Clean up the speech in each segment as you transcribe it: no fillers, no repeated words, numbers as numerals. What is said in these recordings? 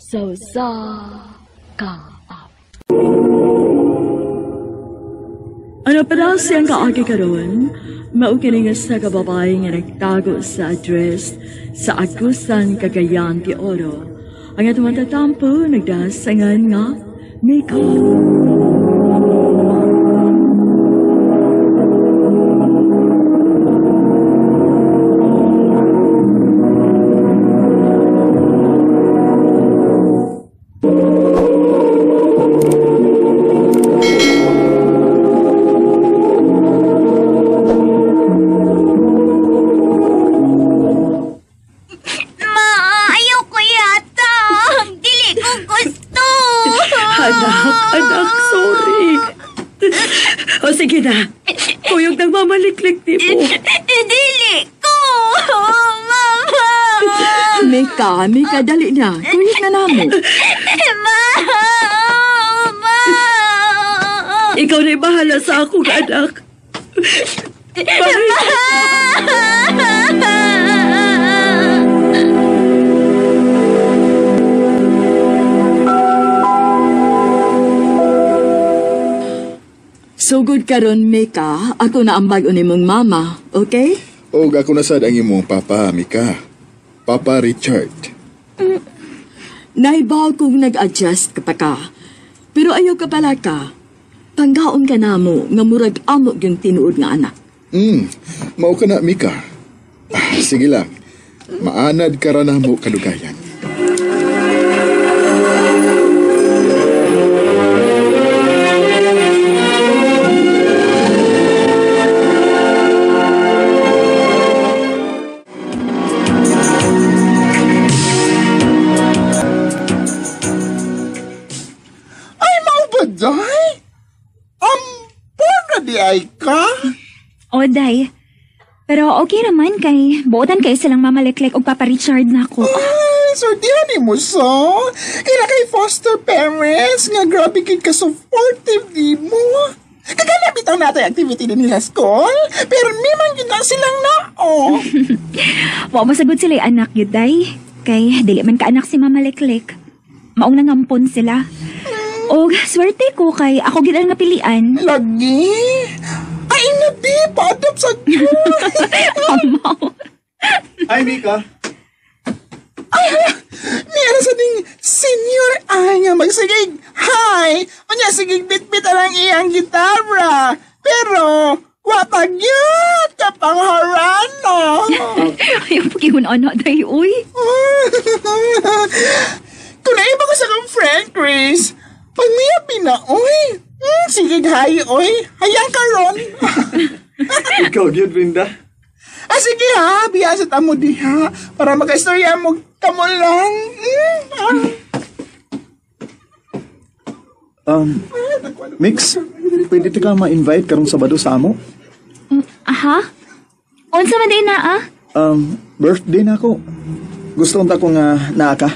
Sausa ka. Ano para siyang kaagi karon? Maukining sa kababae nga nagtago sa address sa Agusan, Cagayan de Oro. Ang atong tatampo nagdasangan nga Mika. Sige na. Kuyog nang mamaliklik di mo. Dili ko! Mama! Mika, dali na. Kuyog na namo. Mama! Ikaw na'y bahala sa akong anak. Sugod karon Mika, ako na ang bag-o nimong mama, okay? O ako na sad ang imong papa, Mika. Papa Richard. Naibaw kong nag-adjust ka pa ka. Pero ayaw ka pala ka. Panggaon ka na mo, nga murag amo yung tinuod nga anak. Mao ka na, Mika. Sige lang. Maanad ka ra na mo kalugayan. Ay ka? O, day. Pero okay naman kay buotan kayo silang mamaliklek o Papa Richard na ako. Ay, so diyan mo so? Kaya kay foster parents nga grabe kay ka supportive di mo. Kagalabit ang natay activity din nila school, pero memang yun lang silang nao. Wa masagod sila yung anak yun, day. Kay dili man ka anak si mamaliklek. Maong nangampon sila. O, swerte ko kay ako gid ang napilian. Lagi? Ay, nabi, pa-adopt sa Amaw. Hi, Mika. Ay, hala, niya sa ding senior ay nga magsigig. Hi! O niya, sigig bit-bit ang iyang gitarra. Pero, wapagyat ka pang harano. Ayaw pagihon anak, day, uy. Kung naiba ko sa kong friend, Chris, pag niya pinaoy, sige hayi, oy. Hayang ka ron. Ikaw, yun, Brenda. Sige ha, biya sa tamo diha. Para mag-istorya mo kamo lang. Mix, pwede ka ma-invite karong Sabado sa amo? Aha? Unsa man din na, ah? Birthday na ako. Gusto ko nga naa ka.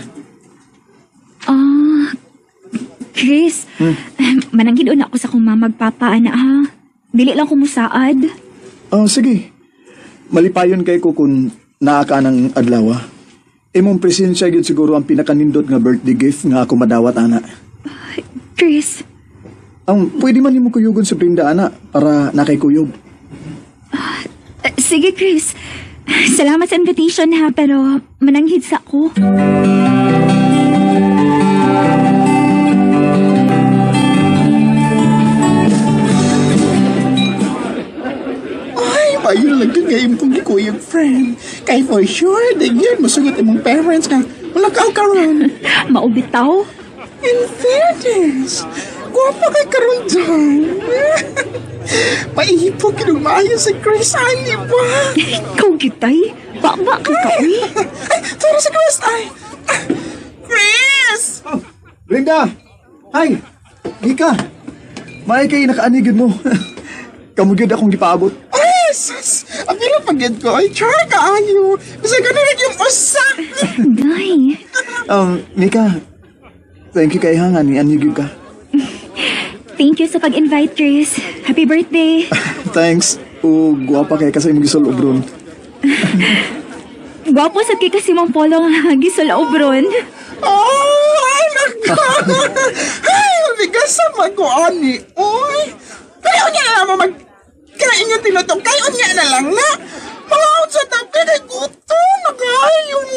Chris, mananggidon ako sa kong mamagpapa, ana ha. Dili lang kumusaad. Sige. Malipayon kay ko kung naa ka ng adlaw. Imong presensya yun siguro ang pinakanindot nga birthday gift nga ako madawat, ana. Chris. Pwede man nimo kuyugon sa Brenda, ana, para nakay-kuyog. Sige, Chris. Salamat sa invitation ha, pero mananghid sa ko. Ayun lang yun ngayon kong gikuyog, friend. Kaya for sure, digyan, masugot imong parents nga. Wala ka karon. Maubitaw? In fairness, guwapa kay karon dyan. Maihipog kinong maayo sa Chris, ani ba? Ikaw gitay? Baka ka uy. Ay, tara sa Chris, ay. Chris! Brenda! Hi! Mika! Maay kay nakaanigid mo. Kamugid akong gipaabot. Sus! Ang pinapagad ko ay char kaayo. Kasi ganun yung usak. Day. Mika, thank you kay hangan ni anigid ka. Thank you sa pag-invite, Chris. Happy birthday. Thanks. Guwapa kay kasi mong gisulog ron. Gwapo sa kay kasi mong polo nga gisulaobron. Oh! Ay, mabigas sa mag-uani. Uy, kayo niya na naman kain yung tinutok. Kayo niya na lang na. Mga sa tabi na gusto. Nakayo mo.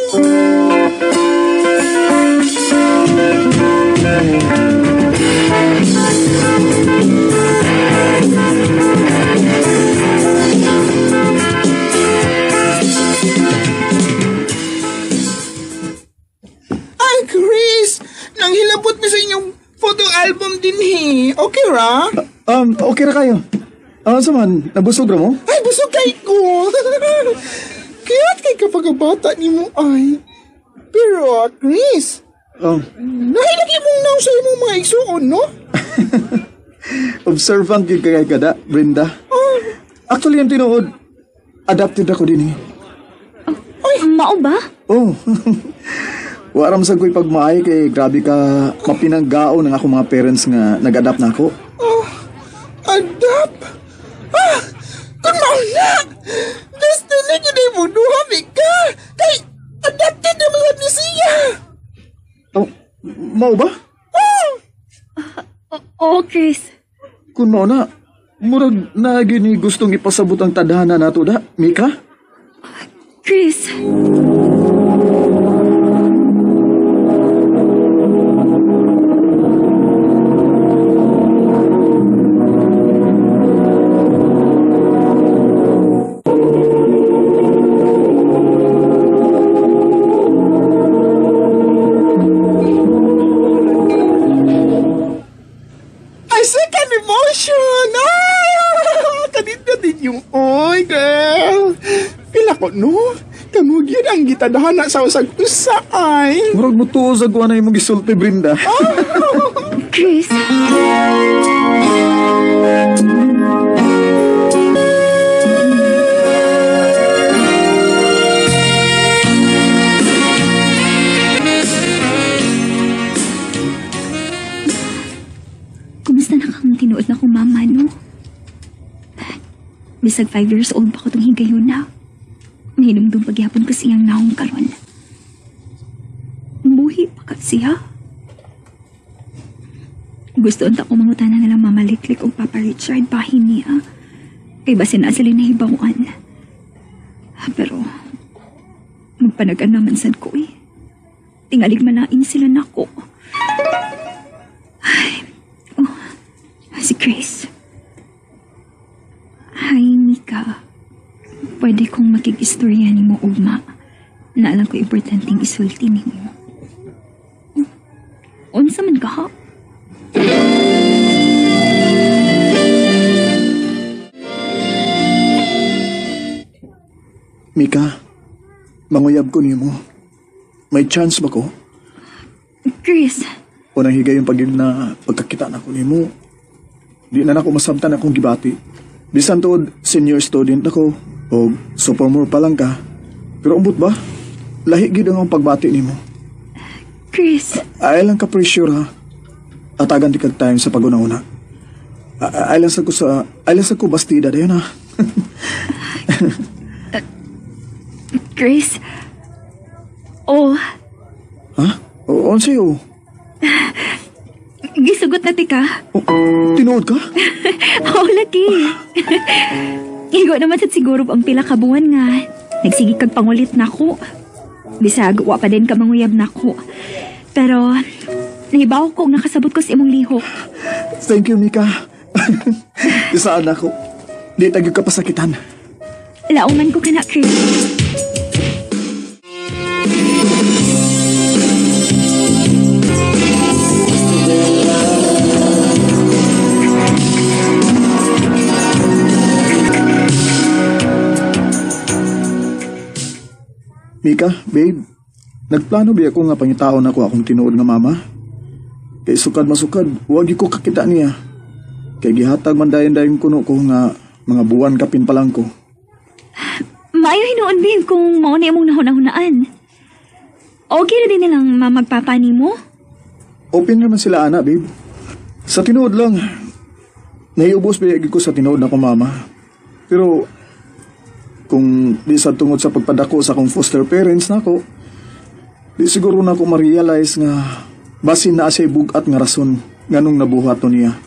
Ay, Chris! Nang hilabot mo sa inyong photo album din Okay ra? Okay ra kayo. Saman, nabusog ra mo? Ay, busog kay ko! Kaya't kay kapag bata ni mo ay. Pero, Chris, nahilagi mong naw sa imong mga igsuon, no? Observant yung kay kada, Brenda. Actually, yung tinuod, adapted ako din Mao ba? Oh, waram sa ko'y pagmaay kay grabe ka mapinanggao ng ako mga parents nga nag-adapt na ako. Adapt? Kung mauna! Destiny yun ay buduha, Mika! Kay, adapted na mga ni siya! Mau ba? Oo, Chris. Kung mao na, murag na gini gustong ipasabot ang tadhana nato da, Mika? Chris. Ay, second emotion! Ay! Kanina din yung oy, girl! Pila ko, no? Kamug yun ang gitadahana sa usag-usa, ay! Murag mo tuo sa guwa na imong gisulti, Brenda. Chris. Kumusta na kang tinuod na kong mama, no? Bisag 5 years old pa ko itong higayon na. Mahinumdum paghihapon ko siyang naong karon. Buhi pa ka siya. Gusto unta ko mangutana na lang Mama Liklik o Papa Richard bahin niya. Kay basin na sila nahibawan. Pero, magpanagan naman sad ko eh. Tingalig malain sila nako. Ay, si Grace. Hi, Mika. Pwede kong makikistorya ni mo, Uma. Na alam ko importanteng isulti ni mo. Unsa man ka, ha? Mika, manguyab ko nimo. May chance ba ko? Chris. Unang higay yung pagil na pagkakita na ko nimo. Di na ako masabtan akong gibati. Bisan tuod senior student ako o sophomore pa lang ka. Pero umbot ba? Lahi gid ang pagbati nimo. Chris. Ay lang ka pressure ha. Atagan di kag time sa pag-una-una. Ay lang sa ko bastida dayon ha. Chris. Oh. Ha? O sa'yo? Gisugot na tika. Tinuod ka? Oh, laki. Igo naman sa siguro ang pila ka buwan nga. Nagsigi kag pangulit na ko. Bisag, wa pa din ka manguyab na ko. Pero, nahibaw ko nakasabot ko sa imong lihok. Thank you, Mika. Isaan ako. Di tagyo ka pasakitan. Lauman ko ka na, Chris. Mika, babe, nagplano ba ako nga pangitaon ako akong tinuod nga mama? Kay sukad masukad, wag ko kakita niya. Kay gihatag man dayon kuno ko nga mga buwan kapin pa lang ko. Maayo hinuon din kung mao na imong nahunahunaan. Okay na din nilang magpapani mo? Open naman sila ana, babe. Sa tinuod lang, naiubos ba ko sa tinuod na ko mama. Pero kung di sa tungod sa pagpadako sa akong foster parents na ako, di siguro na ako ma-realize nga Basin na asay bugat nga rason nganong nabuhat to niya.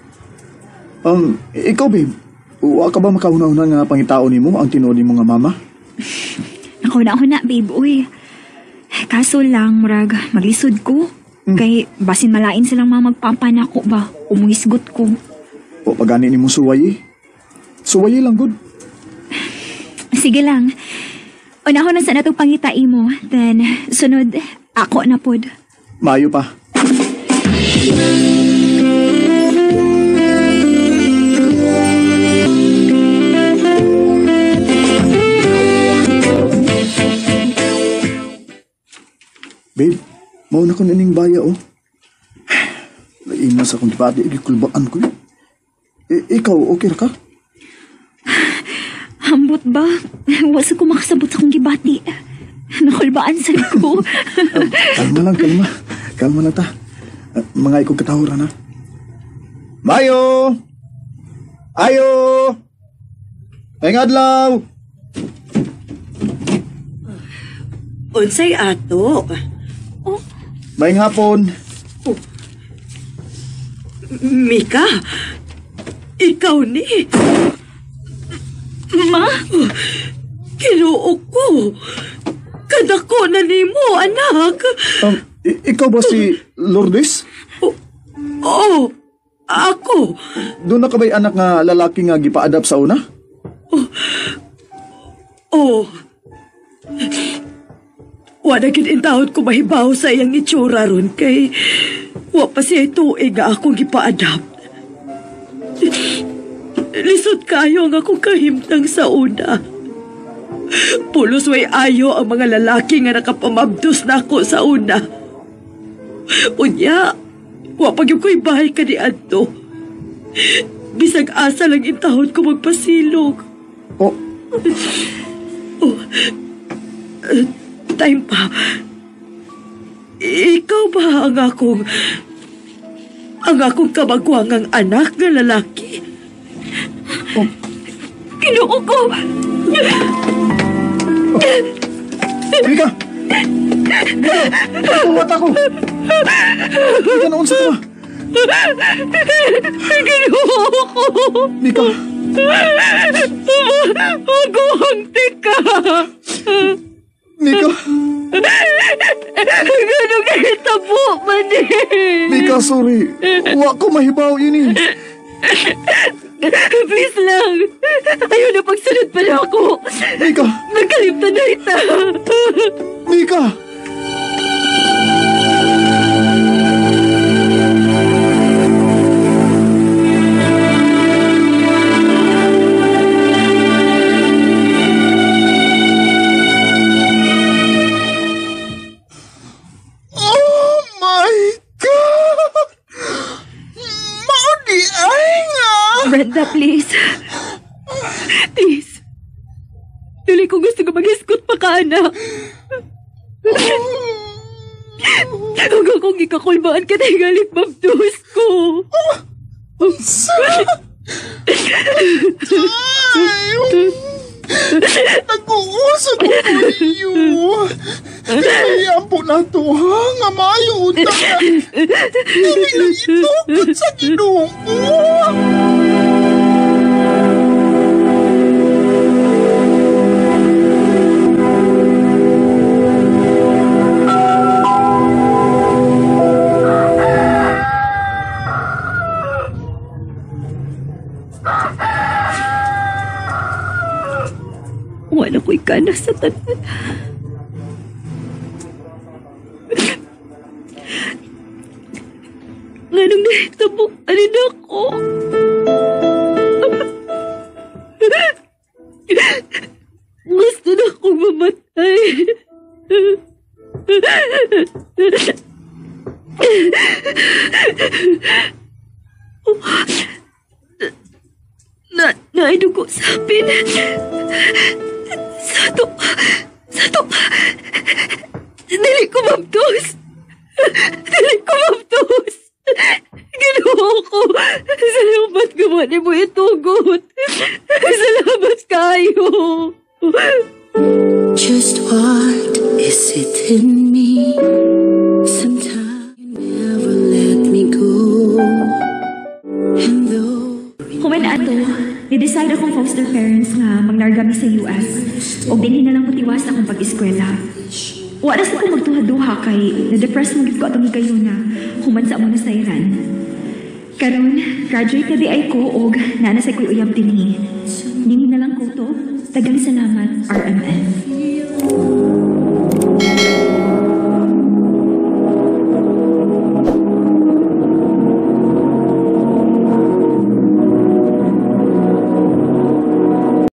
Ikaw babe, uwa ka ba makauna-una nga pangitao nimo ang tinuod nimo nga mama? Ako na, babe, uy. Kaso lang, murag, maglisod ko. Kay basin malain silang mga magpapanako ba, umuhisgot ko. O pagani nimo suwayi? Suwayi lang good. Sige lang. Unahon na sa natong pangitai mo. Then, sunod, ako na pod. Maayo pa. Babe, mauna ko naning baya, oh. Laimas akong dibati, ikikulbaan ko. Ikaw, okay ka? Hambot ba? Wasa ko makasabot sa kong gibati. Nakulbaan sa ko. Kalma lang ta. Mga ikong katahuran, ha? Mayo! Ayo! Pengadlaw! Unsay ato? Maing hapon. Mika, ikaw ni. Ma? Kinuok ko. Kadako na nimo, anak. Ikaw ba si Lourdes? Oo, ako. Doon na ka ba'y anak nga lalaki nga gipa-adapt sa una? Oo. Wala kinintahod ko mahibaw sa iyang itsura ron kay wa pa siya tuig nga akong gipa-adapt. Lisod kayo ang akong kahimtang sa una. Pulos way ayo ang mga lalaki nga nakapamabdos na ako sa una. Unya, wa pa gyud ko'y bahay ka ni Anto. Bisag asa lang intahod ko magpasilog. Time pa. Ikaw ba ang akong kamagwangang anak na lalaki? Kinuo ko! Mika! Patuwat ako! Mika, naunsa ka? Kinuo ko! Mika! Magwangti ka! Mika! Ganun kayo tabo, mani! Mika, sorry. Wa ko mahibaw ini. Please lang! Ayaw na pagsunod pa na ako! Mika! Nagkalimtan na ita! Mika! Brenda, please. Please. Dili ko gusto ko mag-iskot pa ka, anak. Huwag akong ikakulbaan ka na galit mabdos ko. Nag-uusap ko po iyo. Kaya po na to, ha? Nga mayo utang na. Dili na itukot sa Ginoo. Wala ko'y kana sa tanan. Nganong nahitabo, alin ako? Gusto na akong mamatay. Naidugo sa apin. Sato. Dili ko mabdos. Ginoo ko. Salamat gawa ni mo itugot. Salamat kayo. Just what is it in me? Sometimes Nag-decide akong foster parents nga maglarga mi sa US o dinhin na lang matiwas akong pag-eskwela. Waras ako magtuha-duha kay na-depress mo ko atong kayo na human sa among nasayran. Karon, graduate na di ay ko o nanasay ko'y uyab dinhi. Dinhin na lang ko to. Tagang salamat, RMN.